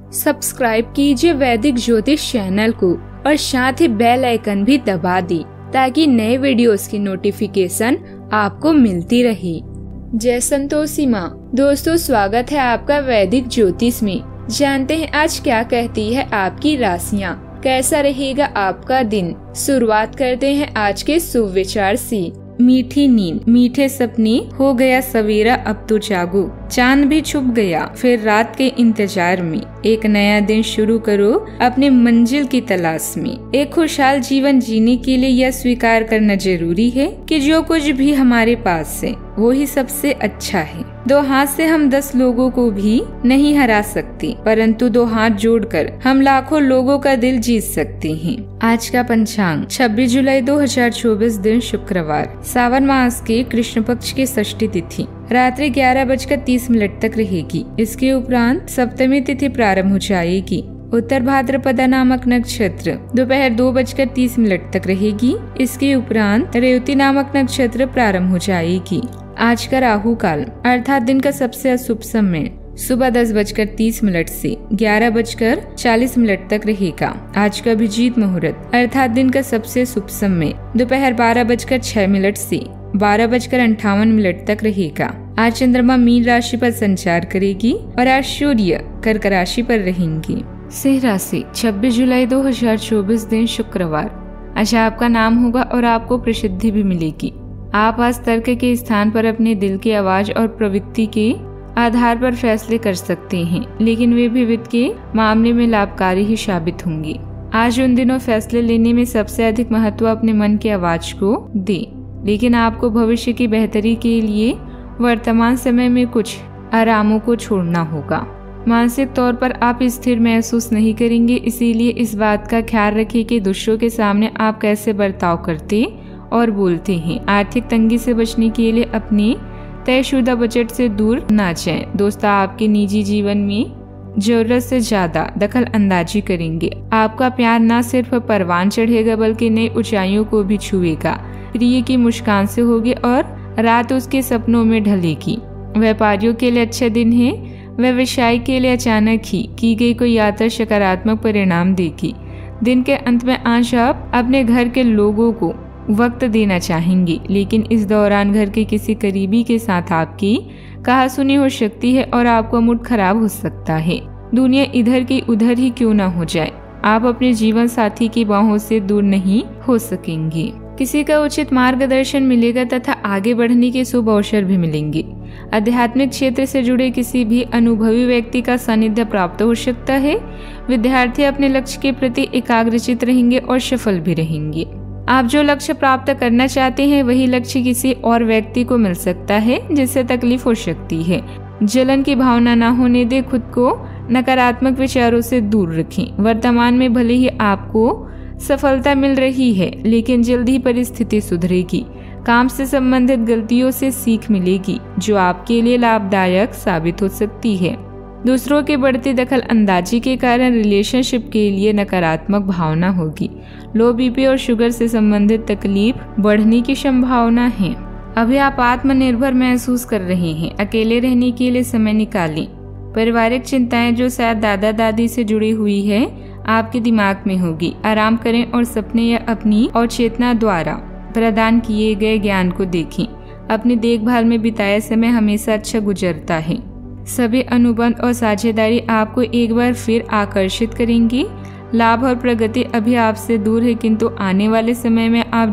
Subscribe कीजिए वैदिक ज्योतिष चैनल को और साथ ही बेल आइकन भी दबा दी ताकि नए वीडियोस की नोटिफिकेशन आपको मिलती रहे। जय संतोषी माँ। दोस्तों, स्वागत है आपका वैदिक ज्योतिष में। जानते हैं आज क्या कहती है आपकी राशियाँ, कैसा रहेगा आपका दिन। शुरुआत करते हैं आज के शुभ विचार से। मीठी नींद, मीठे सपने, हो गया सवेरा अब तो जागो, चांद भी छुप गया फिर रात के इंतजार में। एक नया दिन शुरू करो अपने मंजिल की तलाश में। एक खुशहाल जीवन जीने के लिए यह स्वीकार करना जरूरी है कि जो कुछ भी हमारे पास है वो ही सबसे अच्छा है। दो हाथ से हम 10 लोगों को भी नहीं हरा सकते, परंतु 2 हाथ जोड़कर हम लाखों लोगों का दिल जीत सकते हैं। आज का पंचांग 26 जुलाई 2024 दिन शुक्रवार, सावन मास के कृष्ण पक्ष की षष्ठी तिथि रात्रि 11:30 तक रहेगी। इसके उपरांत सप्तमी तिथि प्रारंभ हो जाएगी। उत्तर भाद्रपदा नामक नक्षत्र दोपहर 2:30 तक रहेगी। इसके उपरांत रेवती नामक नक्षत्र प्रारंभ हो जाएगी। आज का राहु काल अर्थात दिन का सबसे अशुभ समय सुबह 10:30 से 11:40 तक रहेगा। आज का अभिजीत मुहूर्त अर्थात दिन का सबसे शुभ समय दोपहर 12:06 से 12:58 तक रहेगा। आज चंद्रमा मीन राशि पर संचार करेगी और आज सूर्य कर्क राशि पर रहेंगी। सिंह राशि 26 जुलाई 2024 दिन शुक्रवार, आज आपका नाम होगा और आपको प्रसिद्धि भी मिलेगी। आप आज तर्क के स्थान पर अपने दिल की आवाज और प्रवृत्ति के आधार पर फैसले कर सकते हैं, लेकिन वे भी वित्त के मामले में लाभकारी ही साबित होंगे। आज उन दिनों फैसले लेने में सबसे अधिक महत्व अपने मन की आवाज को दें, लेकिन आपको भविष्य की बेहतरी के लिए वर्तमान समय में कुछ आरामों को छोड़ना होगा। मानसिक तौर पर आप स्थिर महसूस नहीं करेंगे, इसीलिए इस बात का ख्याल रखिए कि दूसरों के सामने आप कैसे बर्ताव करते और बोलते हैं। आर्थिक तंगी से बचने के लिए अपने तयशुदा बजट से दूर ना जाएं। दोस्तों, आपके निजी जीवन में जरूरत से ज्यादा दखल अंदाजी करेंगे। आपका प्यार न सिर्फ परवान चढ़ेगा बल्कि नई ऊंचाइयों को भी छुएगा। प्रिय की मुस्कान से होगी और रात उसके सपनों में ढलेगी। व्यापारियों के लिए अच्छा दिन है। व्यवसाय के लिए अचानक ही की गई कोई यात्रा सकारात्मक परिणाम देगी। दिन के अंत में आज आप अपने घर के लोगों को वक्त देना चाहेंगे, लेकिन इस दौरान घर के किसी करीबी के साथ आपकी कहासुनी हो सकती है और आपका मूड खराब हो सकता है। दुनिया इधर की उधर ही क्यों न हो जाए, आप अपने जीवन साथी की बाहों से दूर नहीं हो सकेंगे। किसी का उचित मार्गदर्शन मिलेगा तथा आगे बढ़ने के शुभ अवसर भी मिलेंगे। आध्यात्मिक क्षेत्र से जुड़े किसी भी अनुभवी व्यक्ति का सानिध्य प्राप्त हो सकता है। विद्यार्थी अपने लक्ष्य के प्रति एकाग्रचित रहेंगे और सफल भी रहेंगे। आप जो लक्ष्य प्राप्त करना चाहते हैं वही लक्ष्य किसी और व्यक्ति को मिल सकता है, जिससे तकलीफ हो सकती है। जलन की भावना न होने दे, खुद को नकारात्मक विचारों से दूर रखें। वर्तमान में भले ही आपको सफलता मिल रही है, लेकिन जल्द ही परिस्थिति सुधरेगी। काम से संबंधित गलतियों से सीख मिलेगी जो आपके लिए लाभदायक साबित हो सकती है। दूसरों के बढ़ती दखल अंदाजी के कारण रिलेशनशिप के लिए नकारात्मक भावना होगी। लो बीपी और शुगर से संबंधित तकलीफ बढ़ने की संभावना है। अभी आप आत्मनिर्भर महसूस कर रहे हैं। अकेले रहने के लिए समय निकालें। पारिवारिक चिंताएं जो शायद दादा दादी से जुड़ी हुई है आपके दिमाग में होगी। आराम करें और सपने या अपनी अवचेतना द्वारा प्रदान किए गए ज्ञान को देखें। अपनी देखभाल में बिताया समय हमेशा अच्छा गुजरता है। सभी अनुबंध और साझेदारी आपको एक बार फिर आकर्षित करेंगी। लाभ और प्रगति अभी आपसे दूर है, किंतु आने वाले समय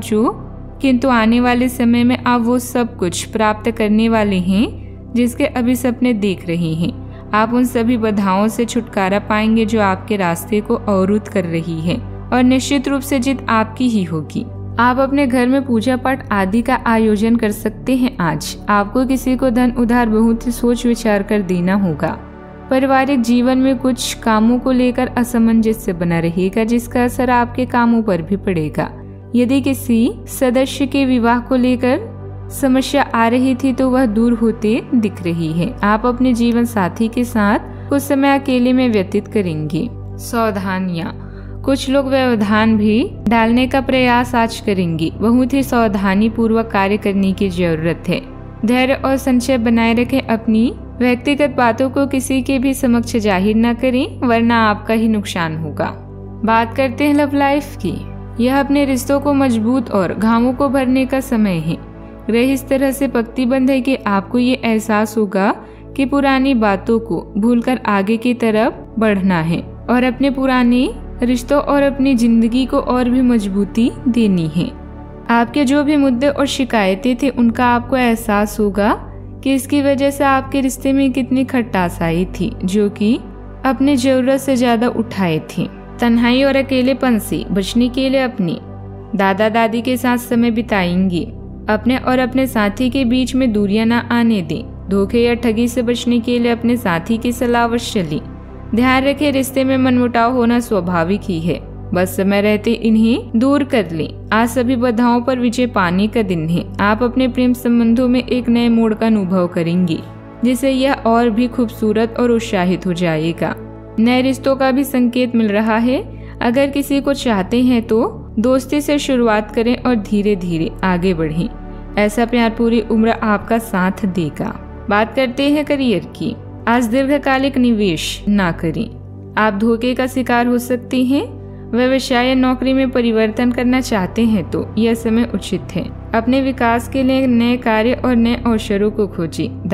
में आप वो सब कुछ प्राप्त करने वाले हैं जिसके अभी सपने देख रहे हैं। आप उन सभी बाधाओं से छुटकारा पाएंगे जो आपके रास्ते को अवरुद्ध कर रही है और निश्चित रूप से जीत आपकी ही होगी। आप अपने घर में पूजा पाठ आदि का आयोजन कर सकते हैं। आज आपको किसी को धन उधार बहुत ही सोच विचार कर देना होगा। पारिवारिक जीवन में कुछ कामों को लेकर असमंजस्य बना रहेगा, जिसका असर आपके कामों पर भी पड़ेगा। यदि किसी सदस्य के विवाह को लेकर समस्या आ रही थी तो वह दूर होते दिख रही है। आप अपने जीवन साथी के साथ कुछ समय अकेले में व्यतीत करेंगे। सावधानियां, कुछ लोग व्यवधान भी डालने का प्रयास आज करेंगे। बहुत ही सावधानी पूर्वक कार्य करने की जरूरत है। धैर्य और संचय बनाए रखें। अपनी व्यक्तिगत बातों को किसी के भी समक्ष जाहिर न करें, वरना आपका ही नुकसान होगा। बात करते हैं लव लाइफ की। यह अपने रिश्तों को मजबूत और घावों को भरने का समय है। ग्रह इस तरह से पंक्तिबद्ध है कि आपको ये एहसास होगा कि पुरानी बातों को भूलकर आगे की तरफ बढ़ना है और अपने पुराने रिश्तों और अपनी जिंदगी को और भी मजबूती देनी है। आपके जो भी मुद्दे और शिकायतें थे उनका आपको एहसास होगा कि इसकी वजह से आपके रिश्ते में कितनी खटास आई थी, जो कि अपनी जरूरत से ज्यादा उठाए थे। तन्हाई और अकेलेपन से बचने के लिए अपने दादा दादी के साथ समय बिताएंगे। अपने और अपने साथी के बीच में दूरियां न आने दें। धोखे या ठगी से बचने के लिए अपने साथी की सलाह अवश्य लें। ध्यान रखें, रिश्ते में मनमुटाव होना स्वाभाविक ही है, बस समय रहते इन्हें दूर कर लें। आज सभी बाधाओं पर विजय पाने का दिन है। आप अपने प्रेम संबंधों में एक नए मोड़ का अनुभव करेंगे, जिससे यह और भी खूबसूरत और उत्साहित हो जाएगा। नए रिश्तों का भी संकेत मिल रहा है। अगर किसी को चाहते हैं तो दोस्ती से शुरुआत करें और धीरे धीरे आगे बढ़ें। ऐसा प्यार पूरी उम्र आपका साथ देगा। बात करते हैं करियर की। आज दीर्घकालिक निवेश ना करें, आप धोखे का शिकार हो सकते हैं। व्यवसाय या नौकरी में परिवर्तन करना चाहते हैं तो यह समय उचित है। अपने विकास के लिए नए कार्य और नए अवसरों को खोजें।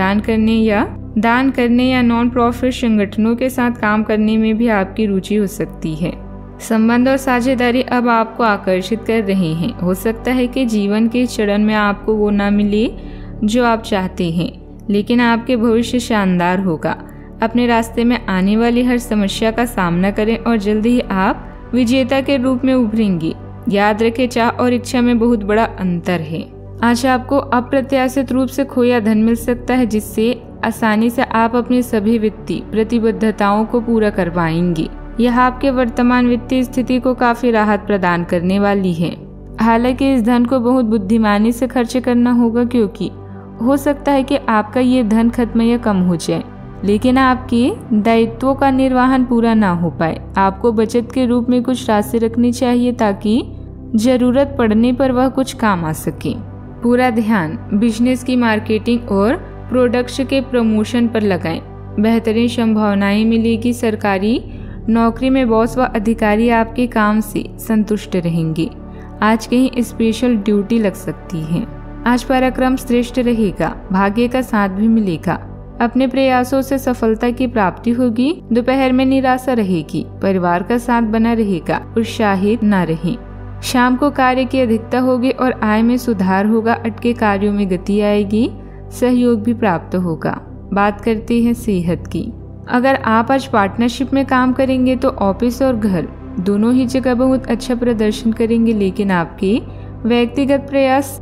दान करने या नॉन प्रॉफिट संगठनों के साथ काम करने में भी आपकी रुचि हो सकती है। संबंध और साझेदारी अब आपको आकर्षित कर रहे हैं। हो सकता है कि जीवन के चरण में आपको वो ना मिले जो आप चाहते हैं, लेकिन आपके भविष्य शानदार होगा। अपने रास्ते में आने वाली हर समस्या का सामना करें और जल्दी ही आप विजेता के रूप में उभरेंगे। याद रखें, चाह और इच्छा में बहुत बड़ा अंतर है। आज आपको अप्रत्याशित रूप से खोया धन मिल सकता है, जिससे आसानी से आप अपनी सभी वित्तीय प्रतिबद्धताओं को पूरा कर पाएंगे। यह आपके वर्तमान वित्तीय स्थिति को काफी राहत प्रदान करने वाली है। हालांकि इस धन को बहुत बुद्धिमानी से खर्च करना होगा, क्योंकि हो सकता है कि आपका ये धन खत्म या कम हो जाए, लेकिन आपके दायित्वों का निर्वहन पूरा ना हो पाए। आपको बचत के रूप में कुछ राशि रखनी चाहिए ताकि जरूरत पड़ने पर वह कुछ काम आ सके। पूरा ध्यान बिजनेस की मार्केटिंग और प्रोडक्ट्स के प्रमोशन पर लगाएं। बेहतरीन संभावनाएं मिलेगी। सरकारी नौकरी में बॉस व अधिकारी आपके काम से संतुष्ट रहेंगे। आज कहीं स्पेशल ड्यूटी लग सकती है। आज पराक्रम श्रेष्ठ रहेगा। भाग्य का साथ भी मिलेगा। अपने प्रयासों से सफलता की प्राप्ति होगी। दोपहर में निराशा रहेगी। परिवार का साथ बना रहेगा। उत्साहित न रहें। शाम को कार्य की अधिकता होगी और आय में सुधार होगा। अटके कार्यों में गति आएगी। सहयोग भी प्राप्त होगा। बात करते हैं सेहत की। अगर आप आज पार्टनरशिप में काम करेंगे तो ऑफिस और घर दोनों ही जगह बहुत अच्छा प्रदर्शन करेंगे, लेकिन आपके व्यक्तिगत प्रयास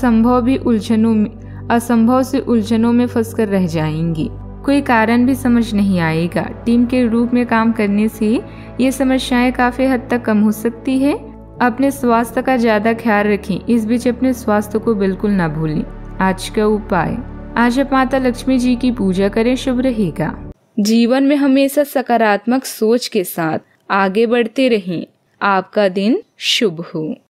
असंभव से उलझनों में फंसकर रह जाएंगी। कोई कारण भी समझ नहीं आएगा। टीम के रूप में काम करने से ये समस्याएं काफी हद तक कम हो सकती है। अपने स्वास्थ्य का ज्यादा ख्याल रखें। इस बीच अपने स्वास्थ्य को बिल्कुल ना भूलें। आज का उपाय, आज आप माता लक्ष्मी जी की पूजा करें, शुभ रहेगा। जीवन में हमेशा सकारात्मक सोच के साथ आगे बढ़ते रहें। आपका दिन शुभ हो।